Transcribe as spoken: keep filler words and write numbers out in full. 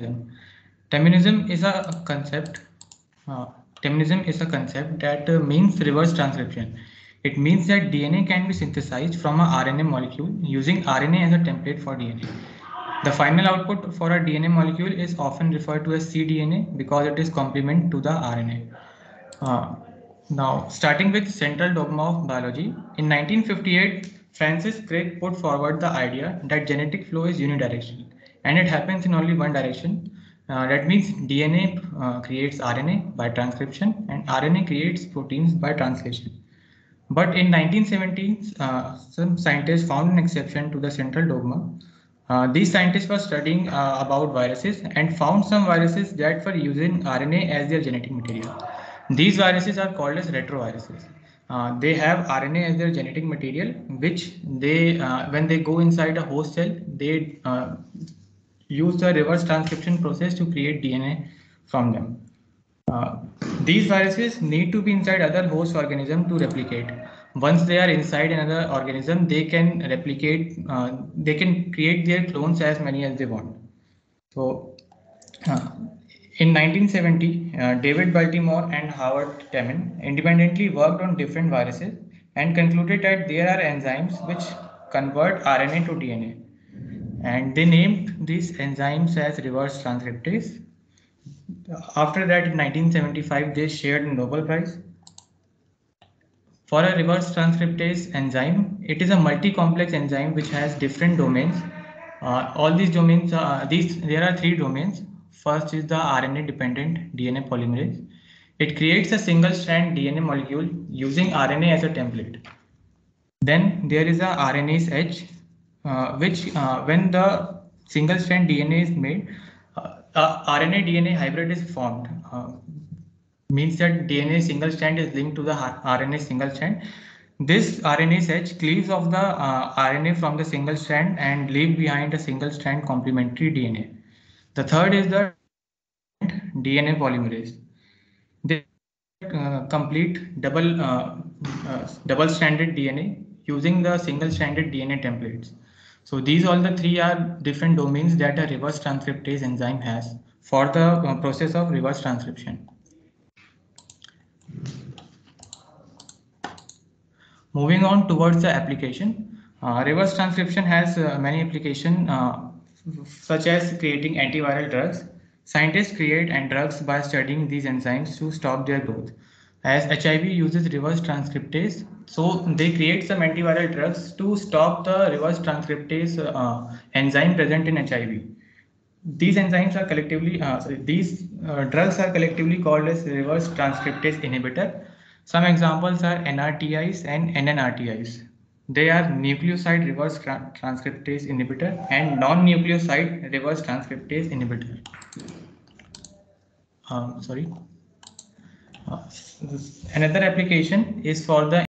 Terminism is a concept. Uh, terminism is a concept that uh, means reverse transcription. It means that D N A can be synthesized from a R N A molecule using R N A as a template for D N A. The final output for a D N A molecule is often referred to as cDNA because it is complement to the R N A. Uh, now, starting with central dogma of biology, in nineteen fifty-eight, Francis Crick put forward the idea that genetic flow is unidirectional and it happens in only one direction. Uh, that means D N A uh, creates R N A by transcription and R N A creates proteins by translation. But in nineteen seventies, uh, some scientists found an exception to the central dogma. Uh, these scientists were studying uh, about viruses and found some viruses that were using R N A as their genetic material. These viruses are called as retroviruses. Uh, they have R N A as their genetic material, which they, uh, when they go inside a host cell, they uh, use the reverse transcription process to create D N A from them. Uh, these viruses need to be inside other host organism to replicate. Once they are inside another organism, they can replicate, uh, they can create their clones as many as they want. So, uh, in nineteen seventy, uh, David Baltimore and Howard Temin independently worked on different viruses and concluded that there are enzymes which convert R N A to D N A. And they named these enzymes as reverse transcriptase. After that, in nineteen seventy-five, they shared a Nobel Prize. For a reverse transcriptase enzyme, it is a multi-complex enzyme which has different domains. Uh, all these domains, uh, these there are three domains. First is the R N A-dependent D N A polymerase. It creates a single-strand D N A molecule using R N A as a template. Then there is a R N A H, uh, which uh, when the single-strand D N A is made, uh, uh, R N A D N A hybrid is formed. Uh, means that D N A single strand is linked to the R N A single strand. This R N A H cleaves off the uh, R N A from the single strand and leave behind a single strand complementary D N A. The third is the D N A polymerase. They uh, complete double uh, uh, double stranded D N A using the single stranded D N A templates. So these all the three are different domains that a reverse transcriptase enzyme has for the uh, process of reverse transcription. Moving on towards the application, uh, reverse transcription has uh, many applications uh, such as creating antiviral drugs. Scientists create and drugs by studying these enzymes to stop their growth. As H I V uses reverse transcriptase, so they create some antiviral drugs to stop the reverse transcriptase uh, enzyme present in H I V. These enzymes are collectively, uh, sorry, these uh, drugs are collectively called as reverse transcriptase inhibitor. Some examples are N R T Is and N N R T Is. They are nucleoside reverse tra transcriptase inhibitor and non-nucleoside reverse transcriptase inhibitor. Um, sorry. Uh, another application is for the